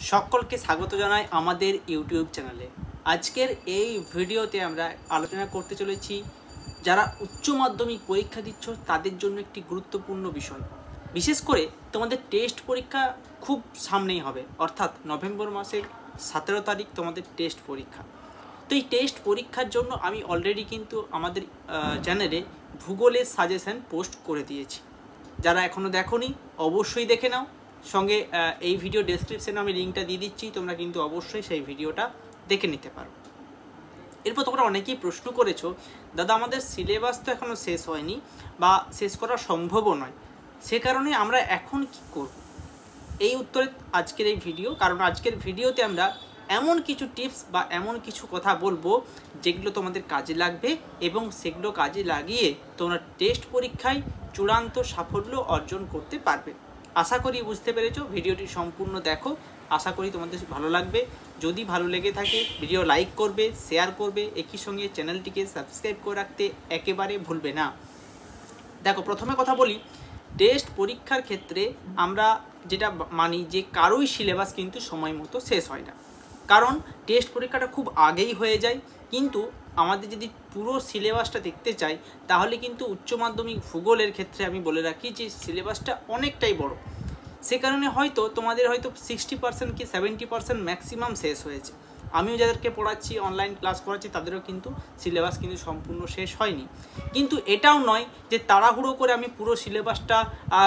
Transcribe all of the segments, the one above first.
সকলকে স্বাগত জানাই আমাদের ইউটিউব চ্যানেলে। আজকের এই ভিডিওতে আমরা আলোচনা করতে চলেছি যারা উচ্চ মাধ্যমিক পরীক্ষা দিচ্ছ তাদের জন্য একটি গুরুত্বপূর্ণ বিষয়। বিশেষ করে তোমাদের টেস্ট পরীক্ষা খুব সামনেই হবে, অর্থাৎ নভেম্বর মাসের 17 তারিখ তোমাদের টেস্ট পরীক্ষা। তো এই টেস্ট পরীক্ষার জন্য আমি অলরেডি কিন্তু আমাদের চ্যানেলে ভূগোলের সাজেশন পোস্ট করে দিয়েছি। যারা এখনও দেখোনি অবশ্যই দেখে নাও, সঙ্গে এই ভিডিও ডেসক্রিপশনে আমি লিঙ্কটা দিয়ে দিচ্ছি, তোমরা কিন্তু অবশ্যই সেই ভিডিওটা দেখে নিতে পারো। এরপর তোমরা অনেকেই প্রশ্ন করেছো, দাদা আমাদের সিলেবাস তো এখনও শেষ হয়নি বা শেষ করা সম্ভবও নয়, সে কারণে আমরা এখন কি করব? এই উত্তরে আজকের এই ভিডিও, কারণ আজকের ভিডিওতে আমরা এমন কিছু টিপস বা এমন কিছু কথা বলবো যেগুলো তোমাদের কাজে লাগবে এবং সেগুলো কাজে লাগিয়ে তোমরা টেস্ট পরীক্ষায় চূড়ান্ত সাফল্য অর্জন করতে পারবে। আশা করি বুঝতে পেরেছো। ভিডিওটি সম্পূর্ণ দেখো, আশা করি তোমাদের ভালো লাগবে। যদি ভালো লেগে থাকে ভিডিও লাইক করবে, শেয়ার করবে, একই সঙ্গে চ্যানেলটিকে সাবস্ক্রাইব করে রাখতে একেবারে ভুলবে না। দেখো, প্রথমে কথা বলি, টেস্ট পরীক্ষার ক্ষেত্রে আমরা যেটা মানি যে কারোই সিলেবাস কিন্তু সময় মতো শেষ হয় না, কারণ টেস্ট পরীক্ষাটা খুব আগেই হয়ে যায়। কিন্তু আমাদের যদি পুরো সিলেবাসটা দেখতে চাই তাহলে কিন্তু উচ্চ মাধ্যমিক ভূগোলের ক্ষেত্রে আমি বলে রাখি যে সিলেবাসটা অনেকটাই বড়। সে কারণে হয়তো তোমাদের হয়তো 60% কি 70% ম্যাক্সিমাম শেষ হয়েছে। আমিও যাদেরকে পড়াচ্ছি, অনলাইন ক্লাস করাচ্ছি, তাদেরও কিন্তু সিলেবাস কিন্তু সম্পূর্ণ শেষ হয়নি। কিন্তু এটাও নয় যে তাড়াহুড়ো করে আমি পুরো সিলেবাসটা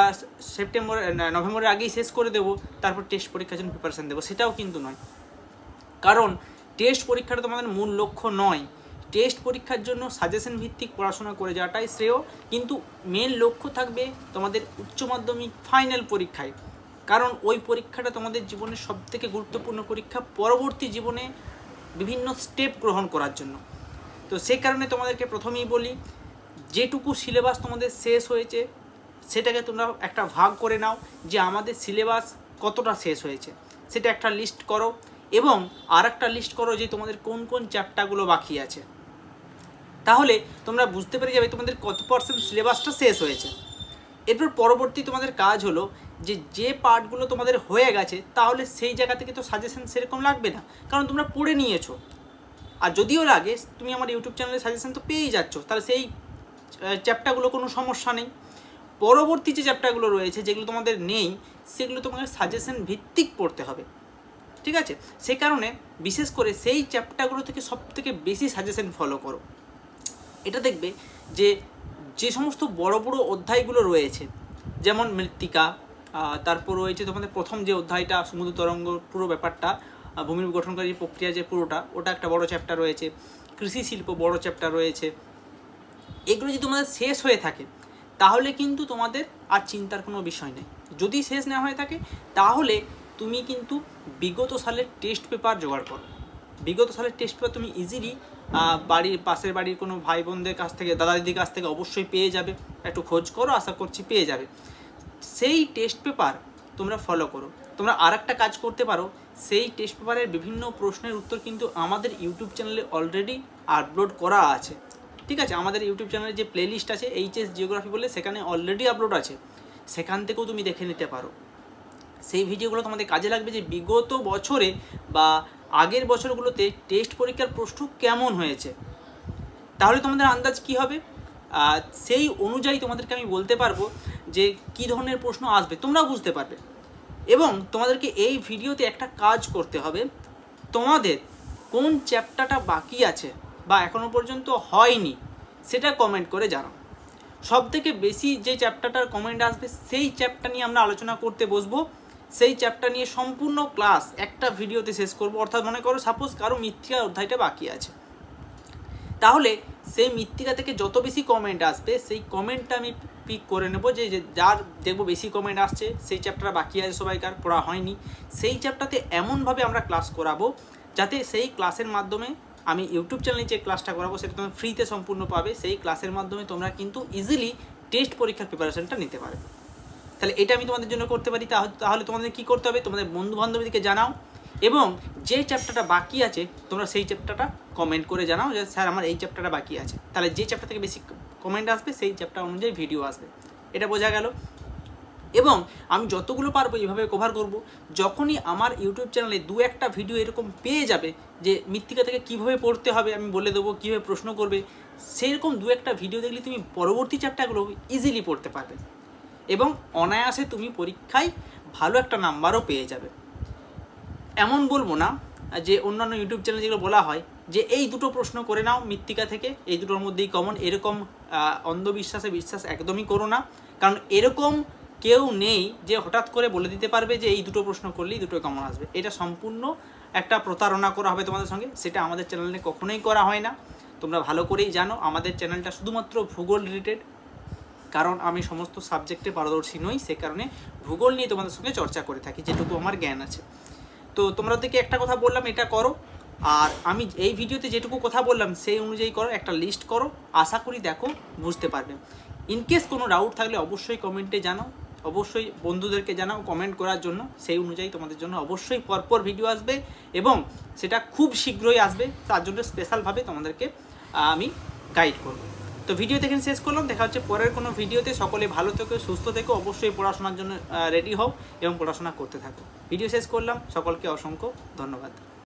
নভেম্বরের আগেই শেষ করে দেবো, তারপর টেস্ট পরীক্ষার জন্য প্রিপারেশান দেবো, সেটাও কিন্তু নয়। কারণ টেস্ট পরীক্ষাটা তোমাদের মূল লক্ষ্য নয়। টেস্ট পরীক্ষার জন্য সাজেশন ভিত্তিক পড়াশোনা করে যাওয়াটাই শ্রেয়, কিন্তু মেন লক্ষ্য থাকবে তোমাদের উচ্চ মাধ্যমিক ফাইনাল পরীক্ষায়, কারণ ওই পরীক্ষাটা তোমাদের জীবনের সবথেকে গুরুত্বপূর্ণ পরীক্ষা পরবর্তী জীবনে বিভিন্ন স্টেপ গ্রহণ করার জন্য। তো সেই কারণে তোমাদেরকে প্রথমেই বলি, যেটুকু সিলেবাস তোমাদের শেষ হয়েছে সেটাকে তোমরা একটা ভাগ করে নাও যে আমাদের সিলেবাস কতটা শেষ হয়েছে, সেটা একটা লিস্ট করো, এবং আর একটা লিস্ট করো যে তোমাদের কোন কোন চ্যাপ্টারগুলো বাকি আছে। তাহলে তোমরা বুঝতে পেরে যাবে তোমাদের কত পার্সেন্ট সিলেবাসটা শেষ হয়েছে। এরপর পরবর্তী তোমাদের কাজ হলো যে পার্টগুলো তোমাদের হয়ে গেছে, তাহলে সেই জায়গা থেকে তো সাজেশন সেরকম লাগবে না, কারণ তোমরা পড়ে নিয়েছো। আর যদিও লাগে, তুমি আমার ইউটিউব চ্যানেলে সাজেশন তো পেয়েই যাচ্ছ, তাহলে সেই চ্যাপ্টারগুলো কোনো সমস্যা নেই। পরবর্তী যে চ্যাপ্টারগুলো রয়েছে যেগুলো তোমাদের নেই, সেগুলো তোমাকে সাজেশন ভিত্তিক পড়তে হবে, ঠিক আছে? সে কারণে বিশেষ করে সেই চ্যাপ্টারগুলো থেকে সবথেকে বেশি সাজেশন ফলো করো। এটা দেখবে যে সমস্ত বড় বড় অধ্যায়গুলো রয়েছে, যেমন মৃত্তিকা, তারপর রয়েছে তোমাদের প্রথম যে অধ্যায়টা সমুদ্র তরঙ্গ পুরো ব্যাপারটা, ভূমির গঠনকারী প্রক্রিয়া যে পুরোটা, ওটা একটা বড় চ্যাপ্টার রয়েছে, কৃষি শিল্প বড় চ্যাপ্টার রয়েছে। এগুলো যদি তোমাদের শেষ হয়ে থাকে তাহলে কিন্তু তোমাদের আর চিন্তার কোনো বিষয় নেই। যদি শেষ না হয়ে থাকে তাহলে তুমি কিন্তু বিগত সালের টেস্ট পেপার জোগাড় করো। বিগত সালের টেস্ট পেপার তুমি ইজিলি পাশের বাড়ির কোনো ভাই বোনদের কাছ থেকে, দাদা দিদির কাছ থেকে অবশ্যই পেয়ে যাবে। একটু খোঁজ করো, আশা করছি পেয়ে যাবে। সেই টেস্ট পেপার তোমরা ফলো করো। তোমরা আর একটা কাজ করতে পারো, সেই টেস্ট পেপারের বিভিন্ন প্রশ্নের উত্তর কিন্তু আমাদের ইউটিউব চ্যানেলে অলরেডি আপলোড করা আছে, ঠিক আছে? আমাদের ইউটিউব চ্যানেলে যে প্লেলিস্ট আছে এইচএস জিওগ্রাফি বলে, সেখানে অলরেডি আপলোড আছে, সেখান থেকেও তুমি দেখে নিতে পারো। সেই ভিডিওগুলো তোমাদের কাজে লাগবে যে বিগত বছরে বা আগের বছরগুলোতে টেস্ট পরীক্ষার প্রশ্ন কেমন হয়েছে। তাহলে তোমাদের আন্দাজ কি হবে, সেই অনুযায়ী তোমাদেরকে আমি বলতে পারবো যে কী ধরনের প্রশ্ন আসবে, তোমরাও বুঝতে পারবে। এবং তোমাদেরকে এই ভিডিওতে একটা কাজ করতে হবে, তোমাদের কোন চ্যাপ্টারটা বাকি আছে বা এখনও পর্যন্ত হয়নি সেটা কমেন্ট করে জানাও। সবথেকে বেশি যে চ্যাপ্টারটার কমেন্ট আসবে সেই চ্যাপ্টার নিয়ে আমরা আলোচনা করতে বসবো। সেই চ্যাপ্টার নিয়ে সম্পূর্ণ ক্লাস একটা ভিডিওতে শেষ করব। অর্থাৎ মনে করো সাপোজ কারো মৃত্তিকা অধ্যায়টা বাকি আছে, তাহলে সেই মৃত্তিকা থেকে যত বেশি কমেন্ট আসবে সেই কমেন্টটা আমি পিক করে নেব, যে যার দেখবো বেশি কমেন্ট আসছে, সেই চ্যাপ্টার বাকি আছে, সবাইকার পড়া হয়নি, সেই চ্যাপ্টারতে এমনভাবে আমরা ক্লাস করাবো যাতে সেই ক্লাসের মাধ্যমে আমি ইউটিউব চ্যানেলে যে ক্লাসটা করাবো সেটা তোমরা ফ্রিতে সম্পূর্ণ পাবে। সেই ক্লাসের মাধ্যমে তোমরা কিন্তু ইজিলি টেস্ট পরীক্ষার প্রিপারেশনটা নিতে পারবে। তাহলে এটা আমি তোমাদের জন্য করতে পারি। তাহলে তোমাদের কি করতে হবে, তোমাদের বন্ধু বান্ধবীদেরকে জানাও, এবং যে চ্যাপ্টারটা বাকি আছে তোমরা সেই চ্যাপ্টারটা কমেন্ট করে জানাও যে স্যার আমার এই চ্যাপ্টারটা বাকি আছে। তাহলে যে চ্যাপ্টার থেকে বেশি কমেন্ট আসবে সেই চ্যাপ্টার অনুযায়ী ভিডিও আসবে। এটা বোঝা গেল। এবং আমি যতগুলো পারবো এইভাবে কভার করব। যখনই আমার ইউটিউব চ্যানেলে 2-1টা ভিডিও এরকম পেয়ে যাবে যে মৃত্তিকা থেকে কীভাবে পড়তে হবে আমি বলে দেবো, কীভাবে প্রশ্ন করবে, সেইরকম 2-1টা ভিডিও দেখলে তুমি পরবর্তী চ্যাপ্টারগুলো ইজিলি পড়তে পারবে এবং অনায়াসে তুমি পরীক্ষায় ভালো একটা নাম্বারও পেয়ে যাবে। এমন বলবো না যে অন্যান্য ইউটিউব চ্যানেল যেগুলো বলা হয় যে এই দুটো প্রশ্ন করে নাও মৃত্তিকা থেকে, এই দুটোর মধ্যেই কমন, এরকম অন্ধবিশ্বাসে বিশ্বাস একদমই করো না। কারণ এরকম কেউ নেই যে হঠাৎ করে বলে দিতে পারবে যে এই দুটো প্রশ্ন করলেই দুটো কমন আসবে। এটা সম্পূর্ণ একটা প্রতারণা করা হবে তোমাদের সঙ্গে, সেটা আমাদের চ্যানেলে কখনোই করা হয় না। তোমরা ভালো করেই জানো আমাদের চ্যানেলটা শুধুমাত্র ভূগোল রিলেটেড, কারণ আমি সমস্ত সাবজেক্টে পারদর্শী নই, সে কারণে ভূগোল নিয়ে তোমাদের সঙ্গে চর্চা করে থাকি যেটুকু আমার জ্ঞান আছে। তো তোমরা থেকে একটা কথা বললাম, এটা করো, আর আমি এই ভিডিওতে যেটুকু কথা বললাম সেই অনুযায়ী করো, একটা লিস্ট করো, আশা করি দেখো বুঝতে পারবে। ইনকেস কোনো ডাউট থাকলে অবশ্যই কমেন্টে জানাও, অবশ্যই বন্ধুদেরকে জানাও কমেন্ট করার জন্য, সেই অনুযায়ী তোমাদের জন্য অবশ্যই পরপর ভিডিও আসবে এবং সেটা খুব শীঘ্রই আসবে, তার জন্য স্পেশালভাবে তোমাদেরকে আমি গাইড করব। তো ভিডিও দেখেন শেষ করলাম, দেখা হচ্ছে পরের কোনো ভিডিওতে। সকলে ভালো থেকো, সুস্থ থেকো, অবশ্যই পড়াশোনার জন্য রেডি হও এবং পড়াশোনা করতে থাকো। ভিডিও শেষ করলাম, সকলকে অসংখ্য ধন্যবাদ।